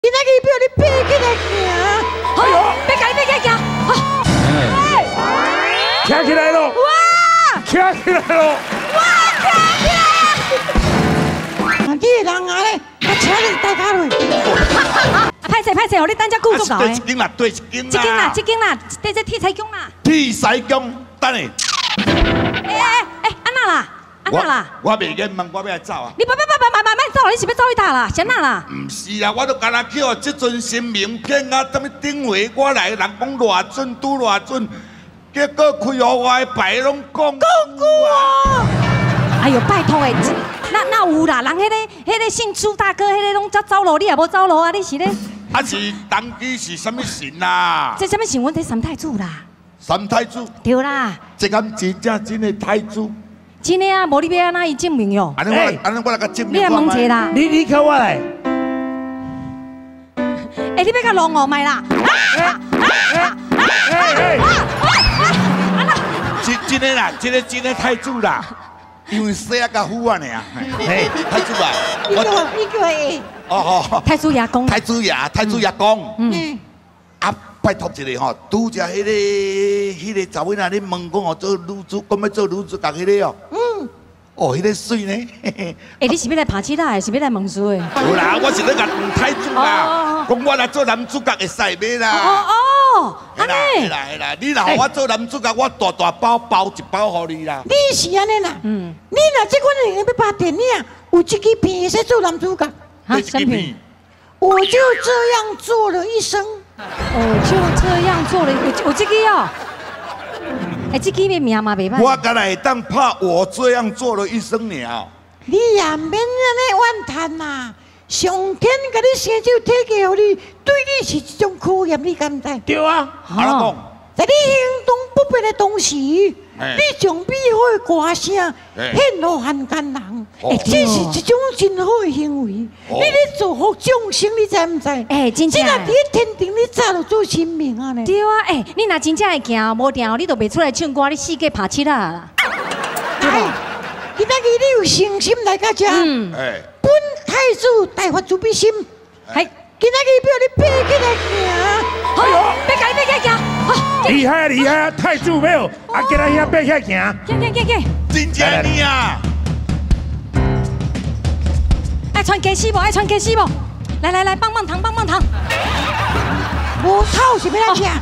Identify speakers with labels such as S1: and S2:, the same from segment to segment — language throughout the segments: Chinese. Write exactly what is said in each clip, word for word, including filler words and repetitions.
S1: 今仔日表你爬起来行，
S2: 哎呦，别改，别改，行，好，
S3: 站起来喽！
S2: 哇，
S3: 站起来喽！
S2: 哇，站起来！
S1: 啊，你的人啊咧，我请你大家落。
S2: 歹势歹势，哦，你等只顾足够诶。
S4: 一斤啦，对一斤啦。
S2: 一斤啦，一斤啦，这这铁菜姜啦。
S4: 铁菜姜，等下。
S2: 哎哎哎，安那啦？安那啦？
S4: 我未瘾问，我要来走啊。
S2: 你别别别别别别走，你是要走去倒啦？先哪啦？
S4: 唔是啊，我都干那叫这阵新名片啊，什么顶回我来，人讲偌准拄偌准，结果开互我的牌拢讲讲句啊。
S2: 哎呦，拜托诶，那那有啦，人迄个迄个姓朱大哥，迄个拢才走路，你也无走路啊？你是咧？
S4: 啊是当机是什么神啦？
S2: 这什么神？阮这三太子啦。
S4: 三太子。
S2: 对啦。
S4: 这敢真正真的太子。
S2: 真的啊，无你要安怎伊证明哟？
S4: 安尼我安尼我来甲证明。
S2: 你来问者啦。
S3: 你你靠我来。
S2: 哎，你要甲弄我麦啦？
S4: 真真的啦，真的真的太子啦，因为生啊甲虎啊尔。嘿，太子啊。
S1: 你叫我，你叫我诶。
S4: 哦哦。
S2: 太子爷公。
S4: 太子爷，太子爷公。
S2: 嗯。
S4: 啊，拜托一个吼，拄只迄个迄个查某仔，你问讲哦做女主，讲要做女主角迄个哦。嗯。哦，迄个水呢？
S2: 哎，你是要来拍七啦，还是要来问书诶？
S4: 有啦，我是咧甲问太子啦，讲我来做男主角会使袂啦？
S2: 哦哦，安尼。
S4: 系啦系啦，你若互我做男主角，我大大包包一包互你啦。
S1: 你是安尼啦？嗯。你若这款人要拍电影，有一支片会使做男主角。
S2: 啊，什么片？
S1: 我就这样做了一生。
S2: 我就这样做了，有有这个哦。哎，这个名嘛袂歹。
S4: 我敢来当拍我这样做了一生了。
S1: 你也免安尼怨叹呐，上天甲你生手体给予你，对你是一种考验，你敢知？
S3: 对啊。
S4: 安怎讲？
S1: 在你行动不便的同时，你将美好的歌声献予汉奸人，这是一种真好的行为。你咧祝福众生，你知唔知？
S2: 哎，真正。
S1: 你若伫天庭，你早就做神明啊呢。
S2: 对啊，哎，你若真正会行，无定你都袂出来唱歌，你四界拍七啦。
S1: 哎，今仔日你有诚心来到这，嗯，本太子大发慈悲心，系今仔日表你爬起来行，
S2: 哎呦，别改别改行。
S3: 厉害啊厉害啊！太子没有，啊，今仔遐爬起来行。
S2: 行行行行。
S4: 真正你啊！
S2: 爱穿鸡丝不？爱穿鸡丝不？来来来，棒棒糖棒棒糖。
S1: 无套是要来吃。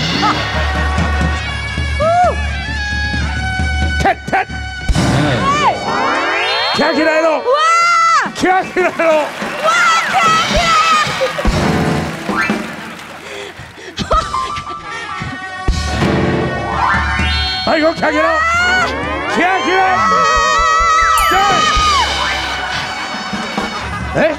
S3: 踢踢。站起来喽！
S2: 哇！
S3: 站起来喽！
S2: 哇！站起来！
S3: 哎呦，站起来！站起来！哎，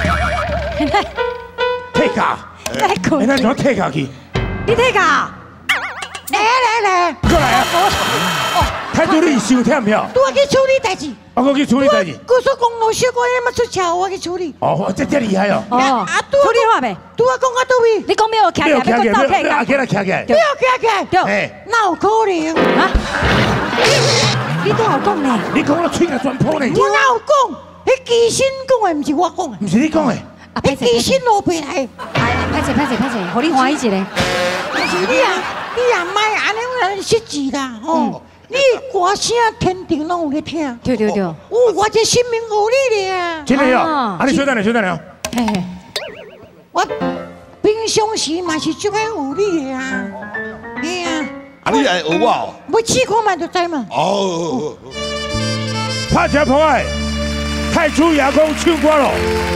S3: 退卡！
S2: 来滚！
S3: 哎，那怎么退卡去？
S2: 你退卡？
S1: 来来来，
S3: 过来啊！太子你收忝票。
S1: 我去处理代志。
S3: 我去处理代志。
S1: 高速公路小哥要么出桥，我去处理。
S3: 哦，这这厉害哦！
S2: 哦，处理好未？
S1: 拄我讲到倒位？
S2: 你讲没有？徛起来，要讲倒起来。
S3: 啊，起来，徛起来。
S1: 不要徛起来。
S2: 对。
S1: 哪有可能？
S2: 啊？你都有讲呢？
S3: 你讲我嘴甲全破呢。
S1: 我哪有讲？迄机身讲的，不是我讲的。
S3: 不是你讲的。
S1: 迄机身落下来。
S2: 哎，歹势歹势歹势，互你欢喜一个。
S1: 但是你啊，你啊，莫安尼安失志啦，吼！你歌声天庭拢有咧听。
S2: 对对对。
S1: 有我这生命互你咧。
S3: 真的哟！啊，你稍等下，稍等下。
S2: 嘿嘿。
S1: 我平常时嘛是足爱有你的啊。嘿啊。
S4: 啊，你来学我哦？
S1: 要试看嘛就知嘛。
S4: 哦。
S3: 拍车破爱，太子爷公唱歌咯。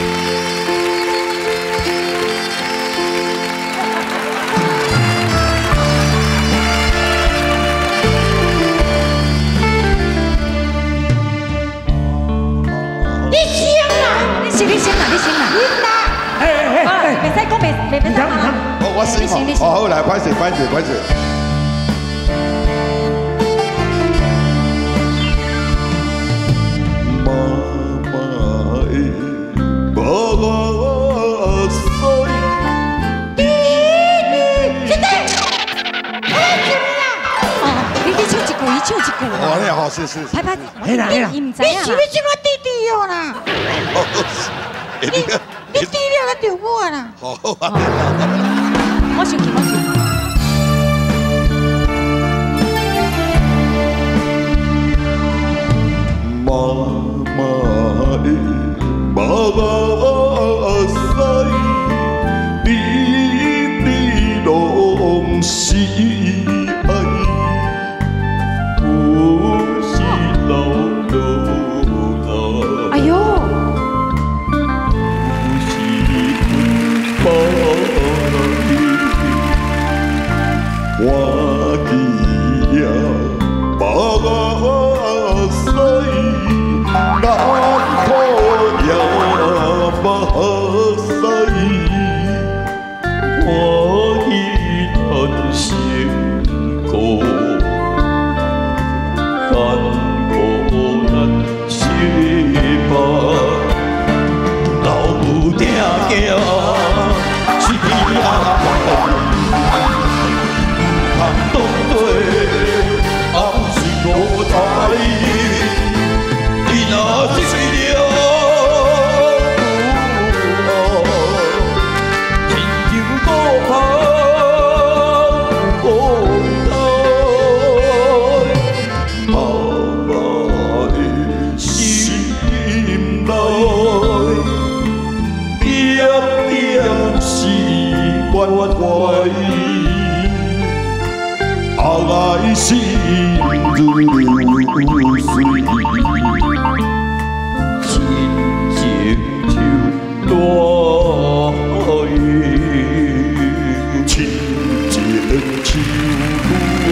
S2: 你先啦，你先啦，
S1: 你啦。
S3: 哎哎哎，
S2: 袂使讲，袂袂袂使讲啦。
S4: 哦，我先哦，好，好来，拍水，拍水，拍水。妈妈的，妈妈水。
S1: 弟弟，是的。哎，怎么样？
S2: 哦，你你唱一句，伊唱一句。
S4: 哦，你好，是是。
S2: 拍拍，
S3: 嘿啦嘿啦，
S2: 伊唔知
S1: 你是要怎么弟弟哟啦？
S4: 你
S1: 你弟了， 着我啦。
S4: 好啊。
S2: 我生气，我生气。
S4: 妈妈的目屎，你你拢是爱，我是老老老。
S2: 哎呦，
S4: 我记呀，目屎，难可呀目屎，我已叹成功，甘苦难相伴，老母定行是阿爸。当对，也不是我在，你若是了亲像孤帆风台，妈妈的心内，点点是关怀。爱心如水，亲情像大海，亲情像大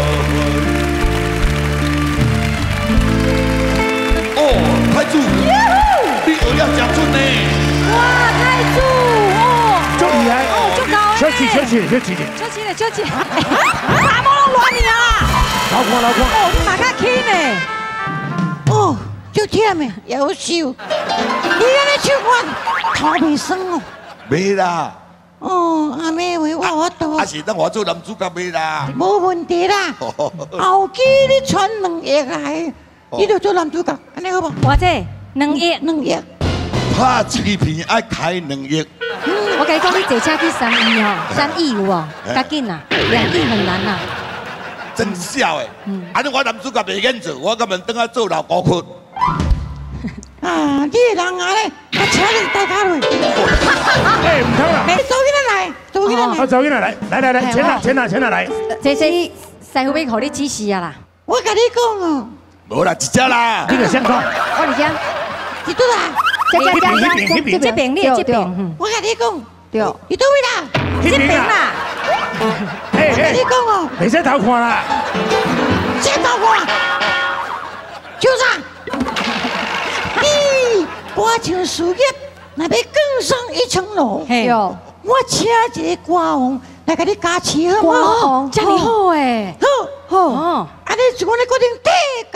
S4: 海。哦，太子，你学了真准呢！
S2: 哇，太子哦，
S3: 足厉害
S2: 哦，足高诶！
S3: 小气小气小气的。
S2: 小气咧，小气。啥么拢乱你啊！
S3: 老看老看。
S2: 哦，你嘛较轻呢。
S1: 哦，就忝诶，夭寿。你安尼唱我头袂酸哦。
S4: 袂啦，
S1: 哦，阿妹话我我多。
S4: 啊是等我做男主角袂啦。
S1: 无问题啦。后期你传两亿来，你就做男主角，安尼好无？
S2: 或者两亿，
S1: 两亿。
S4: 拍一个片爱开两亿。
S2: 我跟你讲，你坐车去三亿哦，三亿有哦，赶紧啦，两亿很难啦。
S4: 真笑诶！安尼我男主角袂愿做，我根本等下做老高坤。
S1: 啊，你的人啊咧，我请你大家落。
S3: 哎，唔通啦！
S1: 走起来来，走起来
S3: 我
S1: 来。
S3: 走进来，来来来来，钱哪钱哪钱哪来？
S2: 这这师傅要互你指示啊啦。
S1: 我甲你讲哦，
S4: 无啦，一只啦。
S3: 这个相框，
S2: 我嚟讲，
S1: 你倒来。
S2: 这这这
S3: 这边
S2: 这边你这边，
S1: 我甲你讲，
S2: 对，
S1: 你倒位啦。
S2: 这边啦。
S3: 哎
S1: 我甲你讲哦，
S3: 袂使偷看啦。
S1: 先倒我。就啥？你歌唱事业若要更上一层楼，
S2: 嘿哟，
S1: 我请一个歌王来甲你加持好
S2: 哇
S1: 吗？
S2: 这么好诶，
S1: 好，好，
S2: 哦，
S1: 安尼就我来决定第个。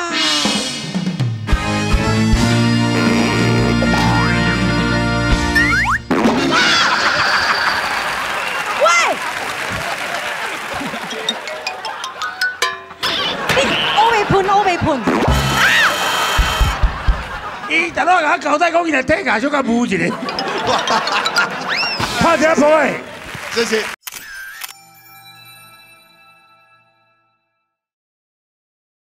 S2: 喷我未喷，
S3: 伊大佬甲交代讲，伊来体架小甲舞一个，拍者破诶。
S4: 谢谢。